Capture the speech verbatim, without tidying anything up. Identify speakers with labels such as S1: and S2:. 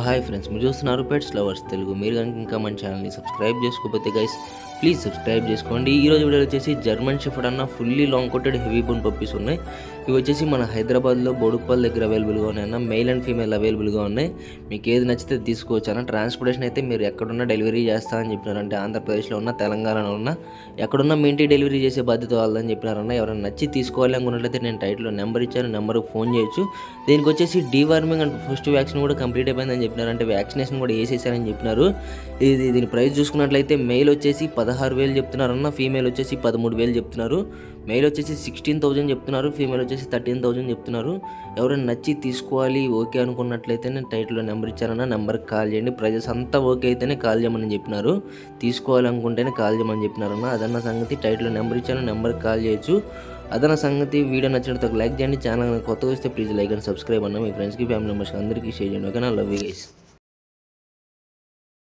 S1: Hi friends, మీరు చూస్తున్నారు pets lovers Telugu. మీరు కనుక ఇంకా మన ఛానల్ని సబ్స్క్రైబ్ చేసుకోకపోతే గైస్ ప్లీజ్ సబ్స్క్రైబ్ చేసుకోండి. ఈరోజు వీడియో వచ్చేసి జర్మన్ షెఫర్డ్ అన్న fully long coated heavy bone puppies ఉన్నాయి. ఇవి వచ్చేసి మన హైదరాబాద్లో బోడుప్పల్ దగ్గర అవైలబుల్గా ఉన్నాయి అన్న. మెయిల్ అండ్ ఫీమేల్ అవైలబుల్గా ఉన్నాయి. మీకు ఏది నచ్చితే తీసుకోవచ్చు అన్న. ట్రాన్స్పోర్టేషన్ అయితే మీరు ఎక్కడున్నా డెలివరీ చేస్తా అని చెప్పినారు. అంటే ఆంధ్రప్రదేశ్లో ఉన్న, తెలంగాణలో ఉన్న, ఎక్కడున్నా మీ ఇంటికి డెలివరీ చేసే బాధ్యత వాళ్ళని చెప్పినారన్న. ఎవరైనా నచ్చి తీసుకోవాలి అనుకున్నట్లయితే నేను టైటిల్లో నెంబర్ ఇచ్చాను, నెంబర్కి ఫోన్ చేయొచ్చు. దీనికి వచ్చేసి డీవార్మింగ్ అండ్ ఫస్ట్ వ్యాక్సిన్ కూడా కంప్లీట్ అయిపోయిందని చెప్పినారు. అంటే వ్యాక్సినేషన్ కూడా వేసేసారని చెప్పినారు. ఇది దీని ప్రైస్ చూసుకున్నట్లయితే మెయిల్ వచ్చేసి పదహారు వేలు చెప్తున్నారన్న, ఫీమేల్ వచ్చేసి పదమూడు వేలు చెప్తున్నారు. మెయిల్ వచ్చేసి సిక్స్టీన్ థౌజండ్ చెప్తున్నారు, ఫీమేల్ వచ్చేసి థర్టీన్ థౌజండ్ చెప్తున్నారు. ఎవరైనా నచ్చి తీసుకోవాలి ఓకే అనుకున్నట్లయితే నేను టైటిల్లో నెంబర్ ఇచ్చానన్న, నెంబర్కి కాల్ చేయండి. ప్రైజెస్ అంతా ఓకే అయితేనే కాల్ చేయమని చెప్పినారు. తీసుకోవాలనుకుంటేనే కాల్ చేయమని చెప్పినారన్న. అదన్న సంగతి. టైటిల్లో నెంబర్ ఇచ్చాను, నెంబర్కి కాల్ చేయొచ్చు. అదన సంగతి. వీడియో నచ్చినట్టు లైక్ చేయండి. ఛానల్ కొత్తగా వస్తే ప్లీజ్ లైక్ అండ్ సబ్స్క్రైబ్ అన్న. మీ ఫ్రెండ్స్కి, ఫ్యామిలీ మెంబర్స్కి అందరికీ షేర్ చేయండి. ఓకేనా? Love you guys.